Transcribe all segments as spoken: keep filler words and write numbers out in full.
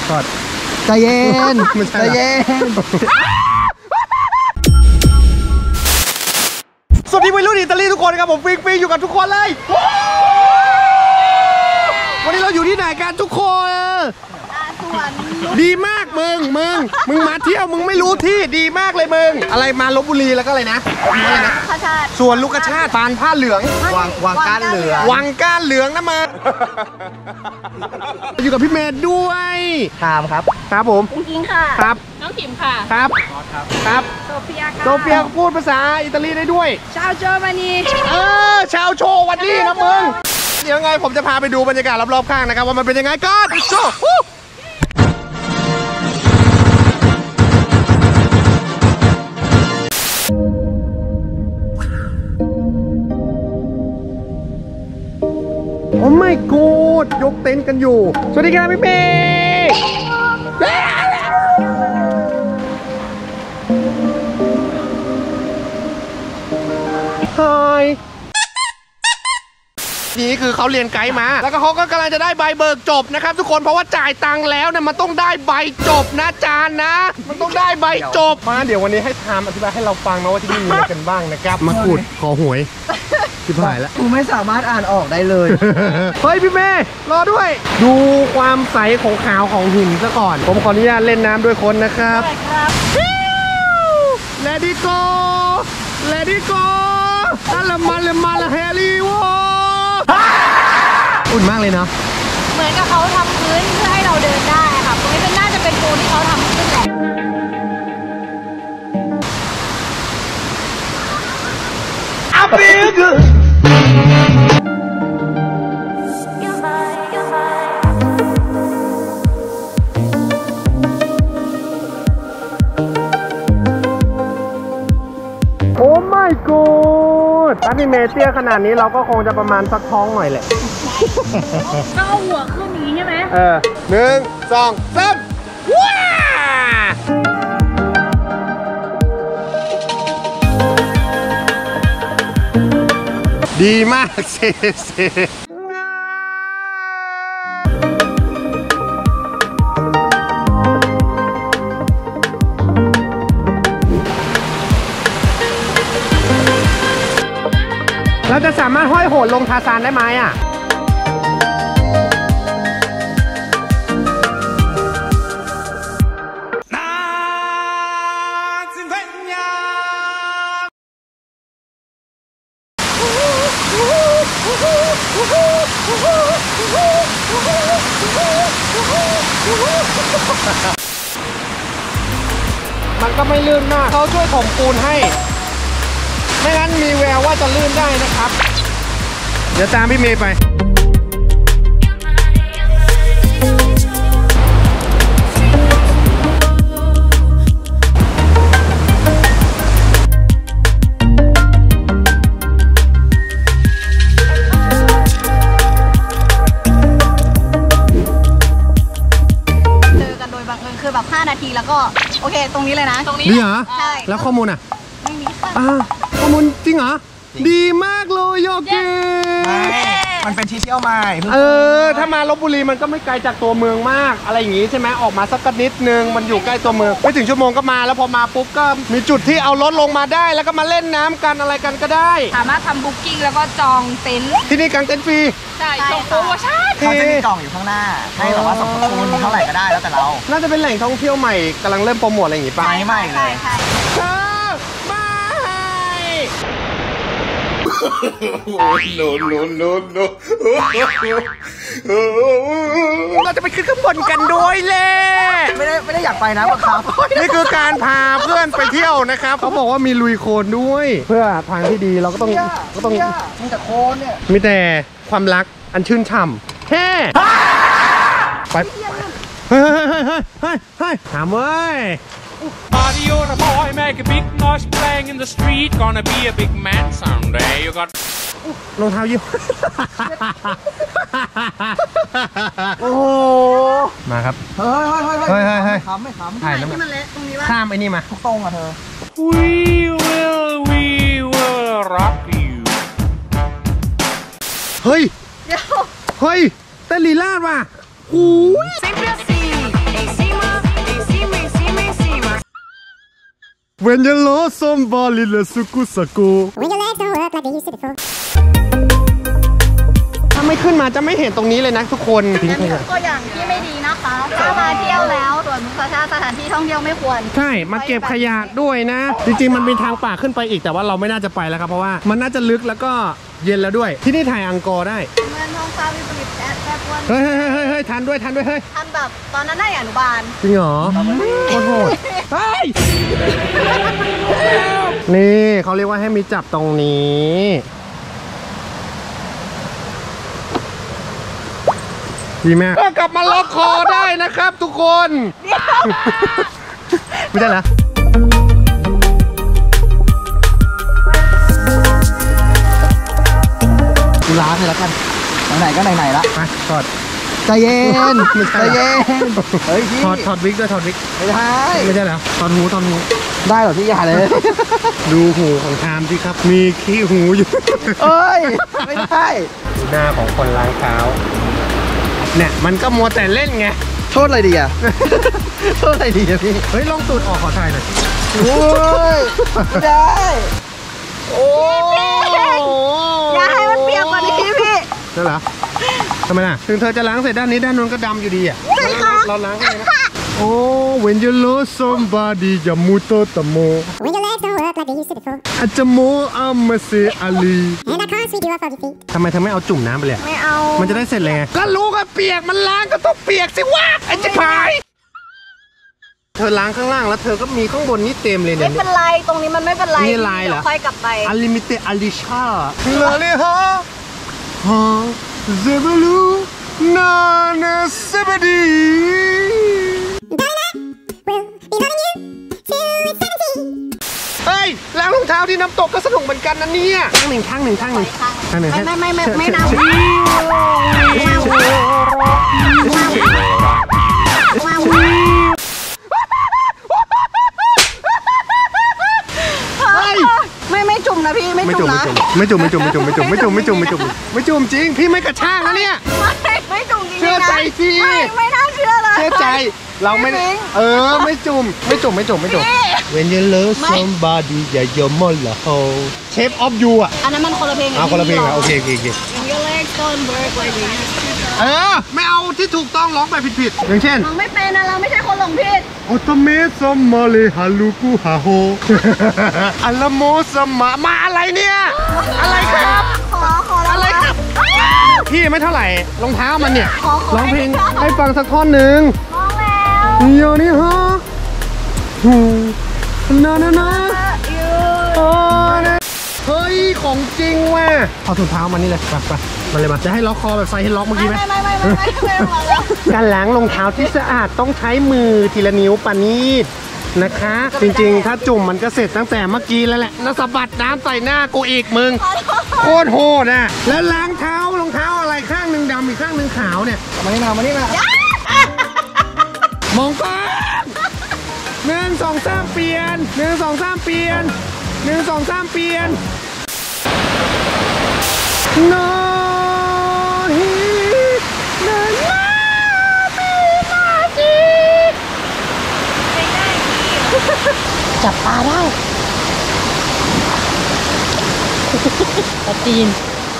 กอดใจเย็นใจเย็นสวัสดีวัยรุ่นอิตาลีทุกคนครับผมฟิงฟิงอยู่กับทุกคนเลยวันนี้เราอยู่ที่ไหนกันทุกคนดีมากมึงมึงมึงมาเที่ยวมึงไม่รู้ที่ดีมากเลยมึงอะไรมาลพบุรีแล้วก็อะไรนะอะไรนะส่วนลูกชาติปานผ้าเหลืองวางวางก้านเหลืองวางก้านเหลืองนะมาอยู่กับพี่เมย์ด้วยคามครับครับผมคุณกิงค่ะครับน้องขิมค่ะครับครับโซเฟียค่ะโซเฟียพูดภาษาอิตาลีได้ด้วยชาวเยอรมนีเออชาวโชว์วันนี้นะมึงเดี๋ยวไงผมจะพาไปดูบรรยากาศรอบๆข้างนะครับว่ามันเป็นยังไงกันโชว์โอ้ไม่กูดยกเต็นท์กันอยู่สวัสดีครับพี่เมย์ฮายนี่คือเขาเรียนไกด์มาแล้วก็เขาก็กำลังจะได้ใบเบิกจบนะครับทุกคนเพราะว่าจ่ายตังค์แล้วเนี่ยมันต้องได้ใบจบนะจานนะมันต้องได้ใบจบมาเดี๋ยววันนี้ให้ทามอธิบายให้เราฟังนะว่าที่นี่มีอะไรกันบ้างนะครับมาขูดขอหวยที่ผ่านแล้วกูไม่สามารถอ่านออกได้เลยเฮ้ยพี่เมย์รอด้วยดูความใสของขาวของหินซะก่อนผมขออนุญาตเล่นน้ำด้วยคนนะครับเลดี้โกเลดี้โกนั่นละมันละมันละแฮร์รี่วออุ่นมากเลยเนาะเหมือนกับเขาทำพื้นเพื่อให้เราเดินได้ค่ะตรงนี้เป็นน่าจะเป็นปูนที่เขาทำขึ้นแหละอาบิกโอ้ my god ถ้าพี่เมเตี้ยขนาดนี้เราก็คงจะประมาณสักท้องหน่อยแหละก็เอาหัวขึ้นนี้ใช่ไหมเออหนึ่งสองสามว้าดีมากเซเซเราจะสามารถห้อยโหนลงทาซานได้ไหมอ่ะมันก็ไม่ลื่นมากเขาช่วยถมปูนให้ไม่งั้นมีแววว่าจะลื่นได้นะครับเดี๋ยวตามพี่เมย์ไปคือแบบห้านาทีแล้วก็โอเคตรงนี้เลยนะตรงนี้นี่เหรอใช่แล้วข้อมูลอ่ะไม่มีค่ะข้อมูลจริงเหรอดีมากเลยโยเกะมันเป็นที่เที่ยวใหม่เออถ้ามาลพบุรีมันก็ไม่ไกลจากตัวเมืองมากอะไรอย่างงี้ใช่ไหมออกมาสักนิดนึงมันอยู่ใกล้ตัวเมืองไม่ถึงชั่วโมงก็มาแล้วพอมาปุ๊บก็มีจุดที่เอารถลงมาได้แล้วก็มาเล่นน้ำกันอะไรกันก็ได้สามารถทำบุ๊กิ้งแล้วก็จองเต็นท์ที่นี่กางเต็นท์ฟรีใช่จองโปรโมชั่นเขาจะมีกล่องอยู่ข้างหน้าให้แบบว่าสมทบทุนเท่าไหร่ก็ได้แล้วแต่เราน่าจะเป็นแหล่งท่องเที่ยวใหม่กำลังเริ่มโปรโมทอะไรอย่างงี้ป่ะไม่ไม่เลยโนโนโนโนเราจะไปขึ้นข้างบนกันด้วยแหละไม่ได้ไม่ได้อยากไปนะว่าครับนี่คือการพาเพื่อนไปเที่ยวนะครับเขาบอกว่ามีลุยโคลนด้วยเพื่อทางที่ดีเราก็ต้องก็ต้องมีแต่โคลนเนี่ยมีแต่ความรักอันชื่นฉ่ำแฮ่ไปเฮ้ยเฮ้ยเฮ้ยเฮ้ยเฮ้ยถามเว้ย Party on a boy, make a big noise playing in the street. Gonna be a big man someday. You got รองเท้ายี่ห้อโอ้มาครับเฮ้ยเฮ้ยเฮ้ยเฮ้ยเฮ้ยขำไม่ขำถ่ายน้ำมันข้ามไอ้นี่มาตรงอ่ะเธอ We will, we will rock you. เฮ้ยเฮ้ยเต้นลีลาดว่ะหูย Sempre assim, em When you lost somebody let's go go When your legs don't work like they used to before ถ้าไม่ขึ้นมาจะไม่เห็นตรงนี้เลยนะทุกคนทิ้งขยะตัวอย่างที่ไม่ดีนะคะถ้ามาเที่ยวแล้วส่วนสถานสถานที่ท่องเที่ยวไม่ควรใช่มาเก็บขยะด้วยนะ จริงๆมันมีทางป่าขึ้นไปอีกแต่ว่าเราไม่น่าจะไปแล้วครับเพราะว่ามันน่าจะลึกแล้วก็เย็นแล้วด้วยที่นี่ถ่ายอังกอร์ได้เมืองท้องฟ้าวิปริตแอดแอปวันเฮ้ยเฮ้ยเฮ้ยเฮ้ยทันด้วยทันด้วยเฮ้ยทำแบบตอนนั้นได้อนุบาลจริงเหรอโคตรโหดเฮ้ยนี่เขาเรียกว่าให้มีจับตรงนี้ดีแม่ก็กลับมาล็อกคอได้นะครับทุกคนไม่ได้เหรอกูล้างเลยแล้วกันไหนๆก็ไหนๆละไปถอดใจเย็นใจเย็นเฮ้ยพี่ถอดถอดวิกด้วยถอดวิกไม่ได้ไม่ใช่เหรอถอดหูถอดหูได้เหรอพี่อย่าเลยดูหูของทามสิครับมีขี้หูอยู่เอ้ยไม่ได้ดูหน้าของคนล้างเท้าเนี่ยมันก็มัวแต่เล่นไงโทษอะไรดีอ่ะ โทษอะไรดีอ่ะพี่เฮ้ยลองตูดออกขอถ่ายหน่อยโอ้ยไม่ได้โอ้อย่าให้มันเปียกกว่านี้พี่ใช่เหรอทำไมล่ะถึงเธอจะล้างเสร็จด้านนี้ด้านนู้นก็ดำอยู่ดีอ่ะใช่ค่ะเราล้างให้นะโอ้ when you lose somebody อย่ามูโตตะโม When your legs don't work like they used to before อาจจะโมอามาเซอาลี And I can't sweep you off of your feet ทำไมเธอไม่เอาจุ่มน้ำไปเลยไม่เอามันจะได้เสร็จเลยไงก็รู้ก็เปียกมันล้างก็ต้องเปียกสิวะไอ้จิ๋พายเธอล้างข้างล่างแล้วเธอก็มีข้างบนนี่เต็มเลยเนี่ไม่ยเป็นไรตรงนี้มันไม่เป็นไรนี่ลายเหรอค่อยกลับไปอลิมิเตอลิชาเลเลยฮะฮะเซเบลูนาเนเซเบดี We'll be loving you till it's seventeen เฮ้ยล้างรองเท้าที่น้ำตกก็สนุกเหมือนกันนะเนี่ยข้างหนึ่งข้างหนึ่งข้างหนึ่งข้างหนึ่งไม่ไม่ไม่ไม่เชิญไม่ไม่ไม่จุ่มนะพี่ไม่ไม่จุ่จุ่มมนะไม่จุ่มไม่จุ่มไม่จุ่มไม่จุ่มไม่จุ่มไม่จุ่มไม่จุ่มไม่จุ่มจริงพี่ไม่กระชากนะเนี่ยไม่ไม่จุ่มจริงๆนะเชื่อใจสิไม่ไม่น่าเชื่อเลยเชื่อใจเราไม่ได้เออไม่จุ่มไม่จุ่มไม่จุ่มไม่จุ่ม When you love somebody อย่ายอมมันละโฮ Shape of you อ่ะอันนั้นมันคนละเพลงเอาคนละเพลงอ่ะโอเคโอเคโอเค Your legs don't work like this เออไม่เอาที่ถูกต้องร้องไปผิดๆอย่างเช่นน้องไม่เป็นนะเราไม่ใช่คนหลงผิดโอตเมสมาเลฮาลูกูฮาโฮอัลลโมสมามาอะไรเนี่ยอะไรครับขอขอแล้วอะไรครับ พี่ไม่เท่าไหร่รองเท้ามันเนี่ยขอขอร้องเพลงให้ให้ฟังสักท่อนหนึ่งร้องแล้วโยนี่ฮะฮูนานานาโอ้นะเฮ้ยของจริงว่ะเอาถุงเท้ามานี่เลยไปไปมาเลยมาจะให้ล็อกคอแบบไซให้ล็อกเมื่อกี้ไหมไม่ไม่ไม่ไม่ไม่ไม่ไม่แล้วการล้างรองเท้าที่สะอาดต้องใช้มือทีละนิ้วปานีดนะคะ จริงๆ ถ้าจุ่มมันก็เสร็จตั้งแต่เมื่อกี้แล้วแหละแล้วสะบัดน้ำใส่หน้ากูอีกมึงโคตรโหดอ่ะแล้วล้างเท้ารองเท้าอะไรข้างหนึ่งดำอีกข้างหนึ่งขาวเนี่ยมานี่มามานี่มามองกล้องหนึ่งสองสามเปลี่ยนหนึ่งสองสามเปลี่ยนหนึ่งสองสามเปลี่ยนโนฮินานาบินาจิจับปลาได้ปลาจีน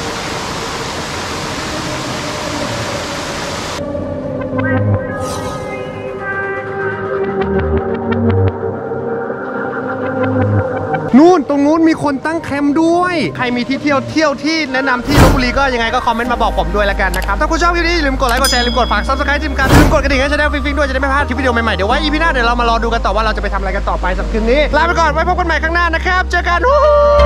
นู่นตรงนู้นมีคนตั้งแคมป์ด้วย ใครมีที่เที่ยวเที่ยวที่แนะนำที่ลพบุรีก็ยังไงก็คอมเมนต์มาบอกผมด้วยละกันนะครับ ถ้าคุณชอบคลิปนี้อย่าลืมกดไลค์กดแชร์ลืมกดฝาก ซับสไครบ์ จิ้มกันลืมกดกระดิ่งให้ช่องฟิงฟิงด้วยจะได้ไม่พลาดคลิปวิดีโอใหม่ๆเดี๋ยวไว้อีพีหน้าเดี๋ยวเรามารอดูกันต่อว่าเราจะไปทำอะไรกันต่อไปสำหรับคลิปนี้ลาไปก่อนไว้พบกันใหม่ข้างหน้านะครับเจอกันวู้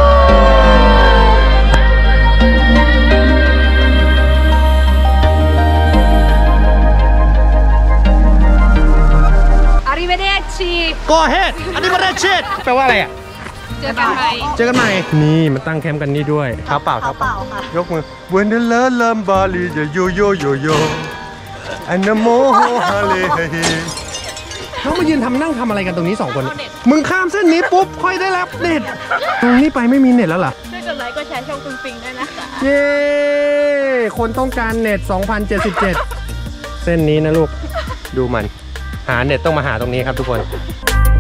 อาริเวเดชิก็เฮ็ดอันนี้มาเรชิดแปลว่าอะไรอ่ะเจอกันใหม่เจอกันใหม่นี่มาตั้งแคมป์กันนี่ด้วยเท้าเปล่าเท้าเปล่าค่ะยกมือ When the love lam baliโยโยโยโยอันนโมโฮฮาเลเฮน้องมายืนทำนั่งทำอะไรกันตรงนี้สองคน มึงข้ามเส้นนี้ปุ๊บค่อยได้รับเน็ตตรงนี้ไปไม่มีเน็ตแล้วเหรอช่วยกดไลค์กดแชร์ช่องฟิงฟิงด้วยนะคะเย้ คนต้องการเน็ตสองพันเจ็ดสิบเจ็ด เส้นนี้นะลูก ดูมัน หาเน็ตต้องมาหาตรงนี้ครับทุกคน